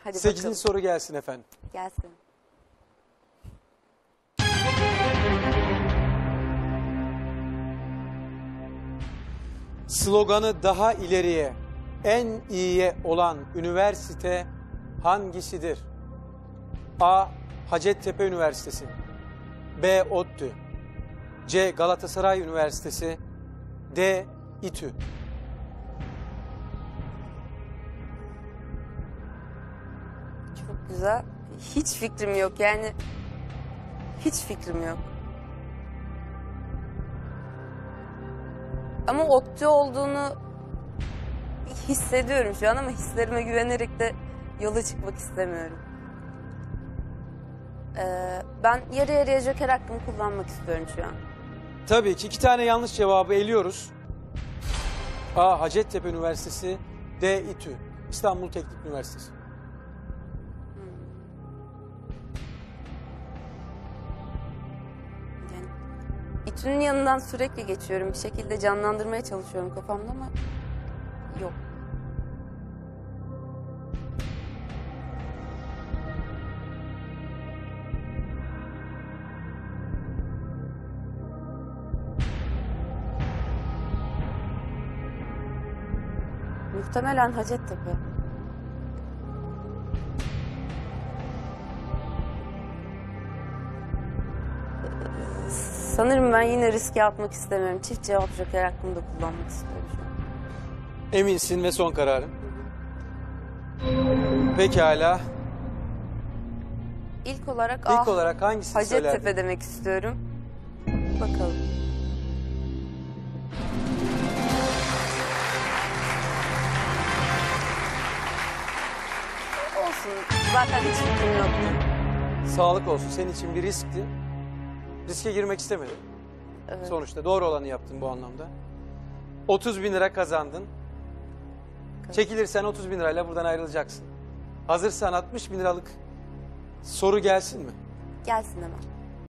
Hadi 8. bakalım. soru gelsin efendim. Gelsin. Sloganı daha ileriye, en iyiye olan üniversite hangisidir? A. Hacettepe Üniversitesi, B. ODTÜ, C. Galatasaray Üniversitesi, D. İTÜ. Çok güzel. Hiç fikrim yok yani. Hiç fikrim yok. Ama ODTÜ olduğunu hissediyorum şu an ama hislerime güvenerek de yola çıkmak istemiyorum. Ben yarı yarıya joker hakkımı kullanmak istiyorum şu an. Tabii ki 2 tane yanlış cevabı eliyoruz. A. Hacettepe Üniversitesi, D. İTÜ, İstanbul Teknik Üniversitesi. Yani İTÜ'nün yanından sürekli geçiyorum. Bir şekilde canlandırmaya çalışıyorum kafamda ama yok. Muhtemelen Hacettepe. Sanırım ben yine riske atmak istemiyorum. Çift cevap joker hakkımı da kullanmak istiyorum şu an. Eminsin ve son kararın. Pekala. İlk olarak İlk olarak hangisini söylerdin? Hacettepe demek istiyorum. Bakalım. Olsun. Zaten hiç fikrim yoktu. Sağlık olsun. Senin için bir riskti. Riske girmek istemedin. Evet. Sonuçta doğru olanı yaptın bu anlamda. 30 bin lira kazandın. Çekilirsen 30 bin lirayla buradan ayrılacaksın. Hazırsan 60 bin liralık soru gelsin mi? Gelsin hemen.